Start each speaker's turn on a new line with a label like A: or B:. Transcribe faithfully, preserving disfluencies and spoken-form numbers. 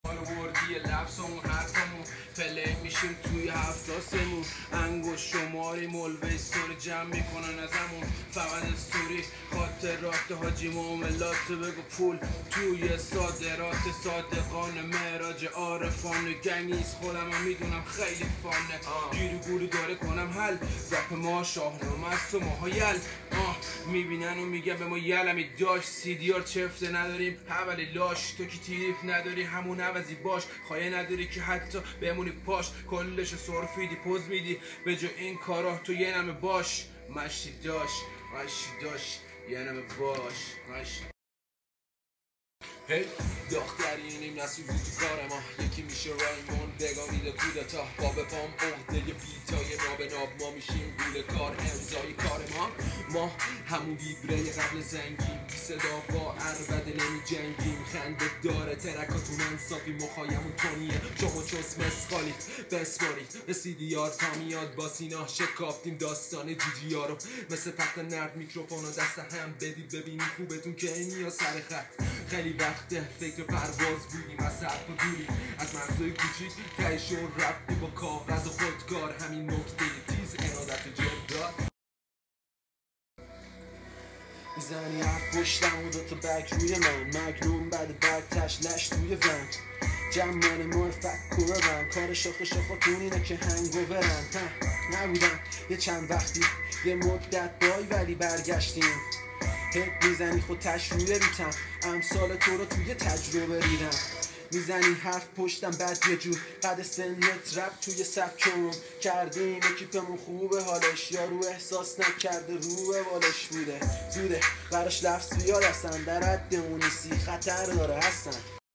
A: حالا وردی لفظمون حرفمون پله میشیم توی حساسمون انگوش شماری ملوی سوری جمع میکنن ازمون فقط استوری خاطرات حاجی معاملات بگو پول توی صادرات صادقان معراج عارفان گنگیز خودم هم میدونم خیلی فانه گیری گوری داره کنم حل زپ ما شاهنامه است و ماها یل آه میبینن و میگن به ما یلمی داشت سیدیار چفته نداریم اولی لاش تو که تیریف نداری همون عوضی باش خواهی نداری که حتی بمونی پاش کلش سرفیدی پوز میدی به جا این کارا تو یه نمه باش مشتی داش مشتی داش یه نمه باش مشتی هی دخترینیم نسیم بود تو کار ما یکی میشه رایمون بگا میده کودتا با به پام عهده بیتای ناب ناب ما میشیم گول کار امضای کار ما ما همون ویبره قبل زنگیم بی صدا با عربده نمی جنگیم خنده داره ترکاتون انصافی مخایمون تونیه شما چوس مسخالید بسپارید رسیدی یاد تا میاد با سینا شکافتیم داستان جیجی ها رو مثل تخت نرد میکروفون و دست هم بدید ببینیم خوبتون که اینی یا سر خط خیلی وقته فکر پرواز بودیم از سرپ و دوری از مرزهای کوچیک تهشون رفتی با کاغذ و خودکار همین نکته تیز ارادت جدار میزنی حرف پشتم و دوتا بک روی من مگنون بعد بک تش لش توی ون جمعان مال فکر برن کار شاخ شاخاتون اینه که هنگو برن نبودم یه چند وقتی یه مدت بای ولی برگشتیم هک میزنی خود تش روی ریتم امثال تو رو توی تجربه ریدم میزنی حرف پشتم بعد یه جور قد سنت رب توی سبکمون کردیم اکیپمون خوبه حالش یارو احساس نکرده رو به بالش بوده زوده براش لفظ بیاد هستن در حدمون نیستی خطر داره هستن